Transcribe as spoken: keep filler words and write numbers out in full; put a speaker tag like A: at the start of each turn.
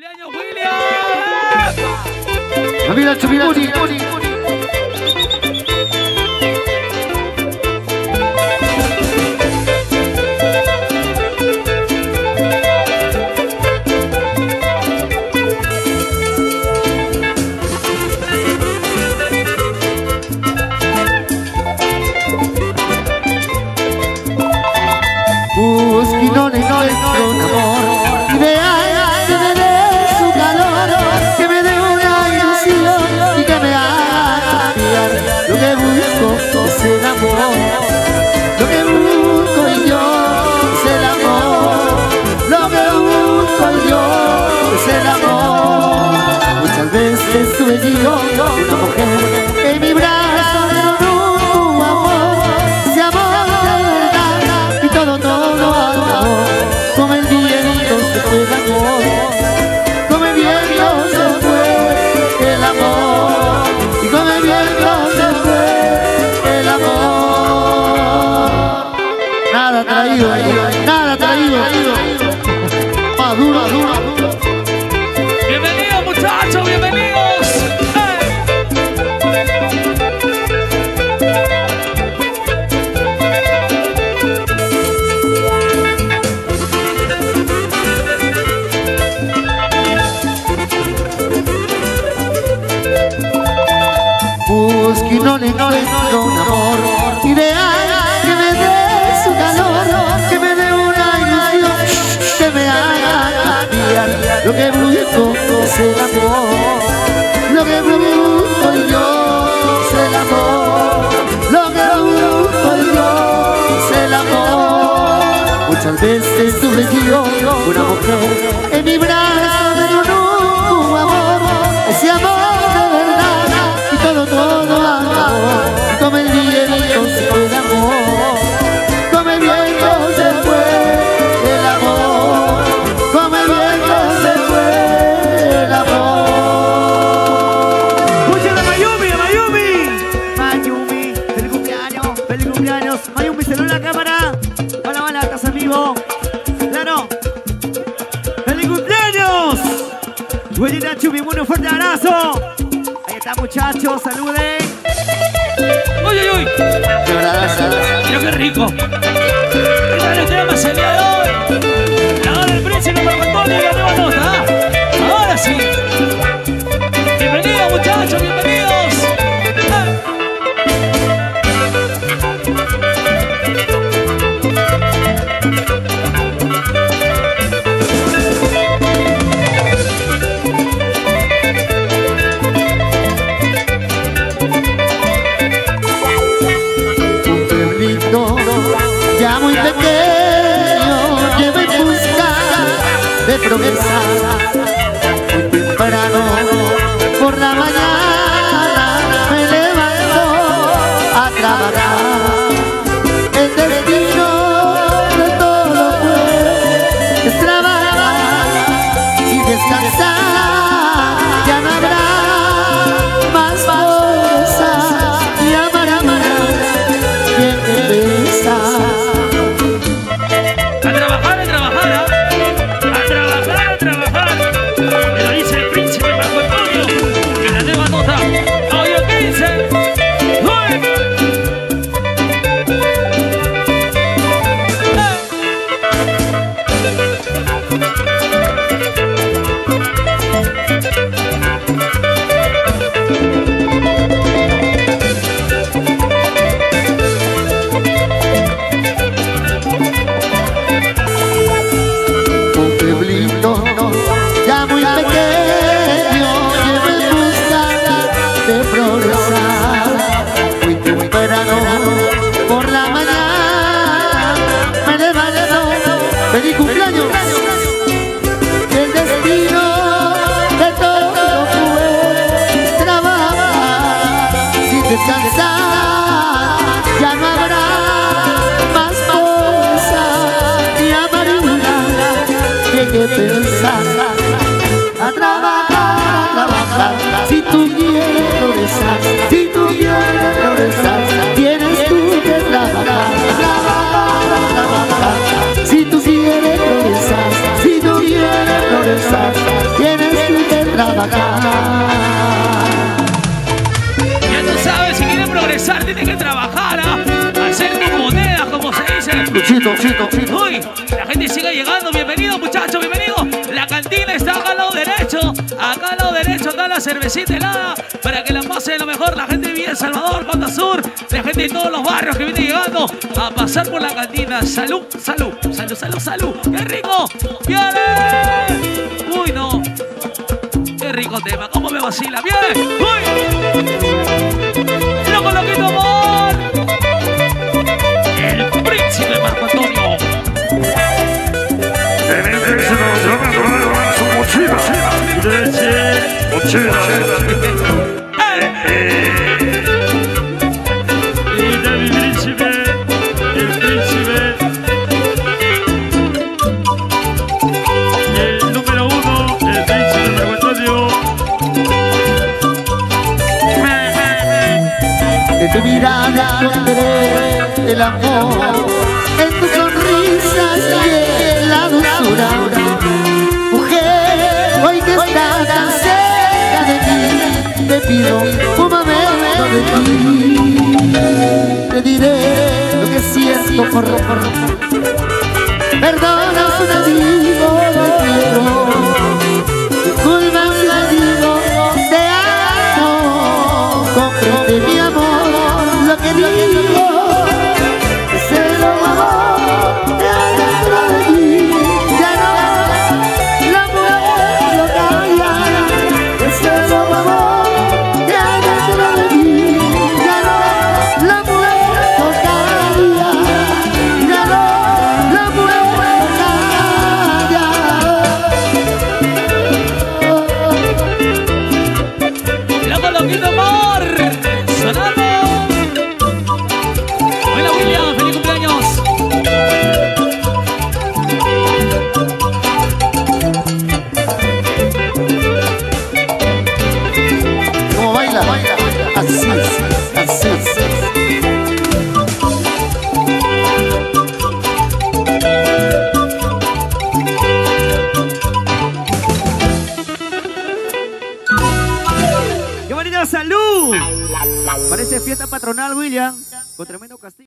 A: cumpleaños, William!
B: Mira, Chupiruri. Busquinone, no es un amor ideal que me dé su calor, que me dé una ilusión y que me haga cambiar. Lo que busco es el amor, lo que busco yo es el amor, lo que busco yo es el amor. Muchas veces tuve yo una mujer en mi brazo de un amor, ese amor de verdad y todo, todo amor. Como el viento se fue el amor, como el viento se fue el amor, y como el viento se fue el amor. Nada traído, nada traído, maduro, maduro.
A: Bienvenidos, muchachos, bienvenidos. ¡Hey!
B: Busquinone, no es un amor ideal que me dé su calor, que me dé una ilusión, que me haga cambiar. Lo que busco es el amor, lo que busco yo es el amor, lo que busco yo es el amor. Muchas veces tuve yo una mujer en mi brazo de un amor, ese amor de verdad y todo, todo amor. Y como el viento se fue el amor, como el viento se fue el amor, como el viento se fue el amor.
C: ¡Escuchen a Mayumi, a Mayumi! Mayumi, feliz cumpleaños, feliz cumpleaños. Mayumi, saluda la cámara. Hola, hola, ¿estás en vivo? Claro. ¡Feliz cumpleaños! Huelita Chumi, un fuerte abrazo. Ahí está, muchachos, saluden.
A: ¡Uy, uy, uy! ¡Mira qué rico! ¿Qué tal el tema el día de hoy? La hora del príncipe Marco Antonio y la nueva nota. ¡Ahora sí! ¡Bienvenidos, muchachos! ¡Bienvenidos! ¡Eh!
B: Ya muy pequeño, llevo en busca de progresar. Muy temprano, por la mañana, me levanto a trabajar. El destino de todo fue es trabajar sin descansar. Ya no habrá más cosas y amar, amar quien te besa.
A: A trabajar, a trabajar, ¿eh? A trabajar, a trabajar. Me lo dice el príncipe Marco Antonio. Que la nueva
B: trabajar.
A: Ya tú sabes, si quieres progresar, tienes que trabajar, ¿ah? Hacer tus monedas, como se dice.
B: Luchito, chito, chito.
A: Uy, la gente sigue llegando. Bienvenido, muchachos, bienvenido. La cantina está acá al lado derecho. Acá al lado derecho está la cervecita helada para que la pasen lo mejor. La gente de Villa El Salvador, Costa Sur, la gente de todos los barrios que viene llegando a pasar por la cantina. Salud, salud, salud, salud, salud. ¡Qué rico! ¡Viene! Uy, no. Qué rico tema. ¿Cómo me vacila? ¡Bien! ¡Uy! ¡Loco, loquito, amor! El príncipe Marco Antonio.
D: Y de mi príncipe, el príncipe, el número uno, el príncipe Marco Antonio.
B: En tu mirada encontré el amor, en tu sonrisa y la dulzura. Mujer, hoy que estás tan cerca de mí, te pido un momento de ti. Te diré lo que siento por por. Perdona si te digo te quiero, disculpa si te digo te amo. Comprende mi amor, lo que digo es el amor que hay dentro de mí. Ya no la puedo callar, es el amor que hay dentro de mí. Ya no la puedo callar, ya no la puedo callar.
A: ¡Loco, loquito, amor! ¡Sonando! Hola, William, feliz cumpleaños.
B: ¿Cómo baila? Así, así, así.
C: ¡Qué bonita salud! Parece fiesta patronal, William. Con tremendo castillo.